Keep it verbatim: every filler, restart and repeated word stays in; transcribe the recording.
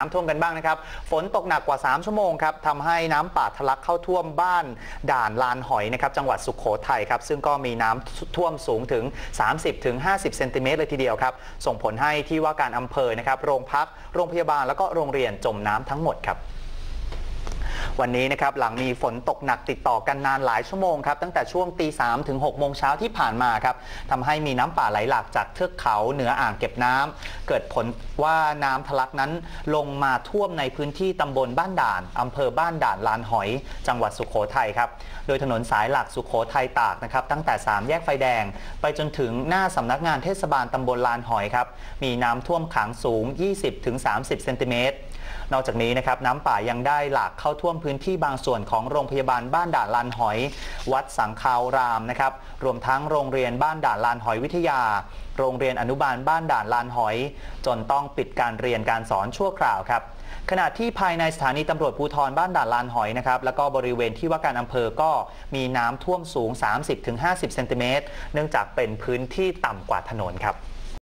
น้ำท่วมกันบ้างนะครับฝนตกหนักกว่าสามชั่วโมงครับทำให้น้ำป่าทะลักเข้าท่วมบ้านด่านลานหอยนะครับจังหวัดสุโขทัยครับซึ่งก็มีน้ำท่วมสูงถึง สามสิบถึงห้าสิบ เซนติเมตรเลยทีเดียวครับส่งผลให้ที่ว่าการอำเภอนะครับโรงพักโรงพยาบาลแล้วก็โรงเรียนจมน้ำทั้งหมดครับวันนี้นะครับหลังมีฝนตกหนักติดต่อกันนานหลายชั่วโมงครับตั้งแต่ช่วงตีสามถึงหกโมงเช้าที่ผ่านมาครับทำให้มีน้ำป่าไหลหลากจากเทือกเขาเหนืออ่างเก็บน้ำเกิดผลว่าน้ำทะลักนั้นลงมาท่วมในพื้นที่ตำบลบ้านด่านอำเภอบ้านด่านลานหอยจังหวัดสุโขทัยครับโดยถนนสายหลักสุโขทัยตากนะครับตั้งแต่สามแยกไฟแดงไปจนถึงหน้าสำนักงานเทศบาลตำบลลานหอยครับมีน้ำท่วมขังสูง ยี่สิบถึงสามสิบ เซนติเมตรนอกจากนี้นะครับน้ำป่ายังได้หลากเข้าท่วมพื้นที่บางส่วนของโรงพยาบาลบ้านด่านลานหอยวัดสังฆารามนะครับรวมทั้งโรงเรียนบ้านด่านลานหอยวิทยาโรงเรียนอนุบาลบ้านด่านลานหอยจนต้องปิดการเรียนการสอนชั่วคราวครับขณะที่ภายในสถานีตำรวจภูธรบ้านด่านลานหอยนะครับแล้วก็บริเวณที่ว่าการอำเภอก็มีน้ำท่วมสูง สามสิบถึงห้าสิบ เซนติเมตรเนื่องจากเป็นพื้นที่ต่ำกว่าถนนครับ